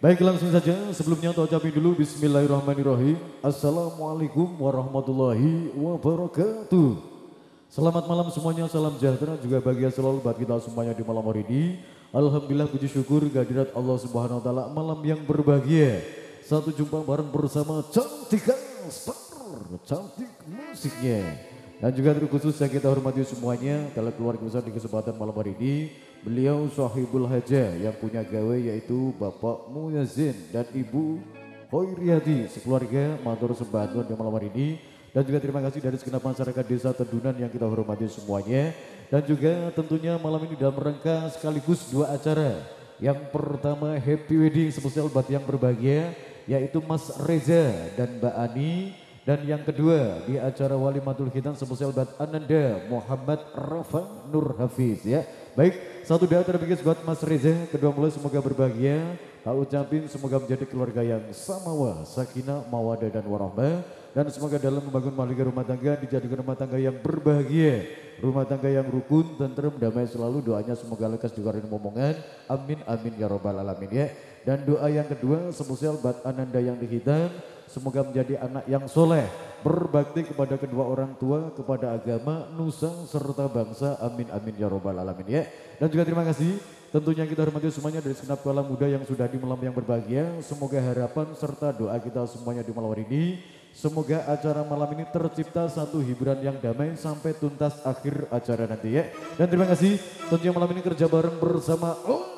Baik, langsung saja sebelumnya untuk ucapin dulu bismillahirrahmanirrahim. Assalamualaikum warahmatullahi wabarakatuh. Selamat malam semuanya, salam sejahtera juga bahagia selalu buat kita semuanya di malam hari ini. Alhamdulillah puji syukur kehadirat Allah Subhanahu wa taala malam yang berbahagia. Satu jumpa bareng bersama Cantik Star, cantik musiknya. Dan juga terkhusus yang kita hormati semuanya dalam keluarga besar di kesempatan malam hari ini. Beliau sahibul hajah yang punya gawe yaitu Bapak Muyazin dan Ibu Hoiriati sekeluarga matur sembah di malam hari ini. Dan juga terima kasih dari segenap masyarakat desa Tendunan yang kita hormati semuanya. Dan juga tentunya malam ini dalam rangka sekaligus dua acara. Yang pertama happy wedding spesial buat yang berbahagia yaitu Mas Reza dan Mbak Ani. Dan yang kedua di acara Walimatul Khitan spesial buat Ananda Muhammad Rafa Nur Hafiz ya. Baik, satu doa terbaik buat Mas Reza, kedua mulai semoga berbahagia. Tak ucapin semoga menjadi keluarga yang samawah, sakinah, mawadah dan warahmah. Dan semoga dalam membangun mahligai rumah tangga dijadikan rumah tangga yang berbahagia. Rumah tangga yang rukun, tentrem, damai selalu. Doanya semoga lekas dikeluarin momongan. Amin, amin ya robbal alamin ya. Dan doa yang kedua spesial buat Ananda yang dihitan. Semoga menjadi anak yang soleh, berbakti kepada kedua orang tua, kepada agama, nusa, serta bangsa. Amin, amin ya robbal alamin ya. Dan juga terima kasih tentunya kita hormati semuanya dari segenap kaula muda yang sudah di malam yang berbahagia. Semoga harapan serta doa kita semuanya di malam hari ini. Semoga acara malam ini tercipta satu hiburan yang damai sampai tuntas akhir acara nanti ya. Dan terima kasih tentunya malam ini kerja bareng bersama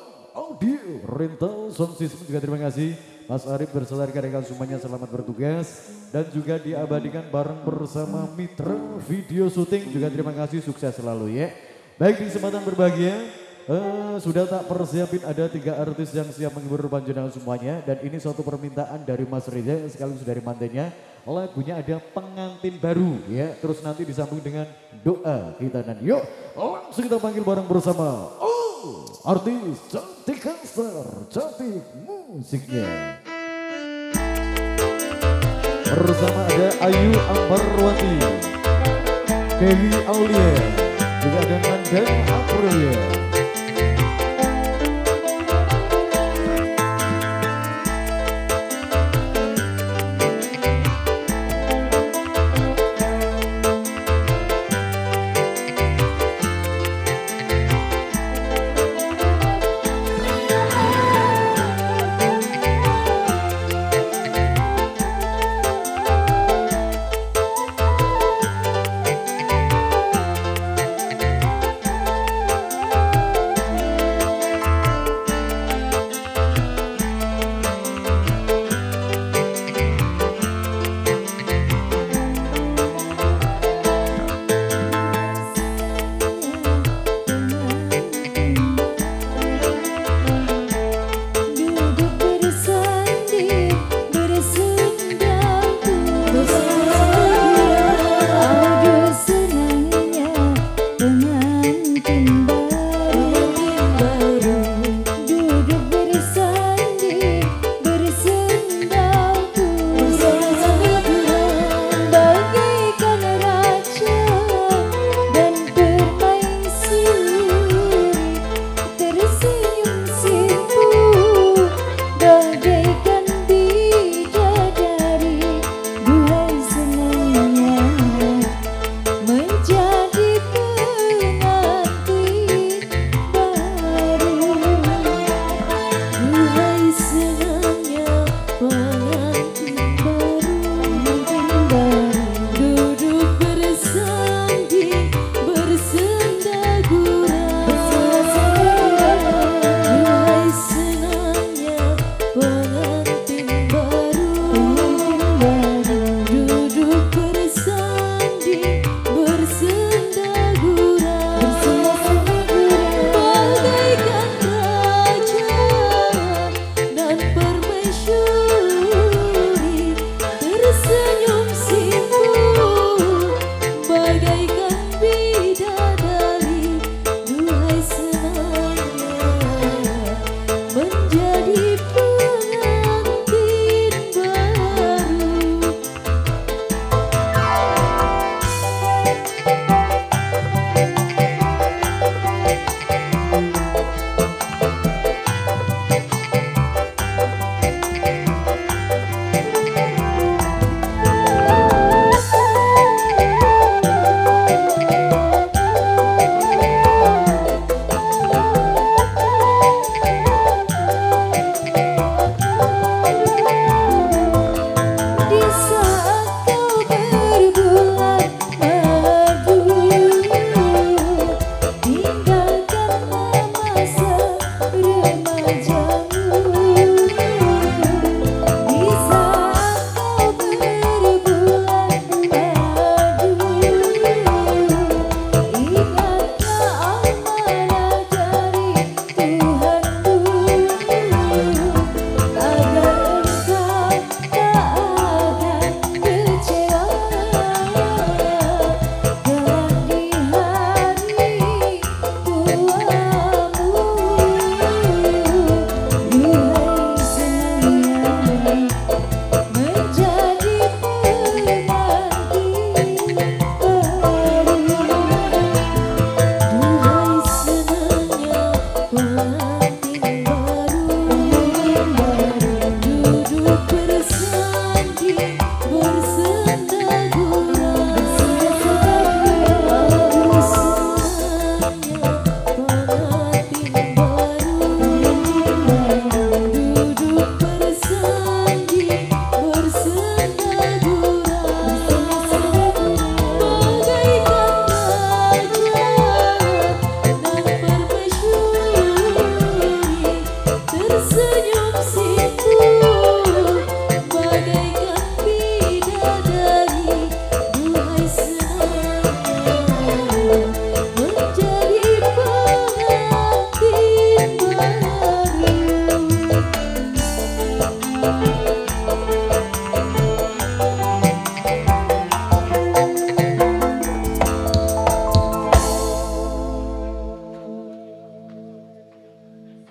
Audio Rental Sound System. Juga terima kasih Mas Arif bersama rekan-rekan semuanya, selamat bertugas. Dan juga diabadikan bareng bersama Mitra Video Syuting. Juga terima kasih, sukses selalu ya. Baik, di kesempatan berbahagia sudah tak persiapin ada 3 artis yang siap menghibur panjenengan semuanya. Dan ini suatu permintaan dari Mas Reza sekaligus dari mantannya. Lagunya ada pengantin baru ya. Terus nanti disambung dengan doa kita dan yuk langsung kita panggil bareng bersama artis Cantik Star, cantik musiknya. Bersama ada Ayu Ambarwati, Kelly Aulia, juga ada Nanda Aprilia.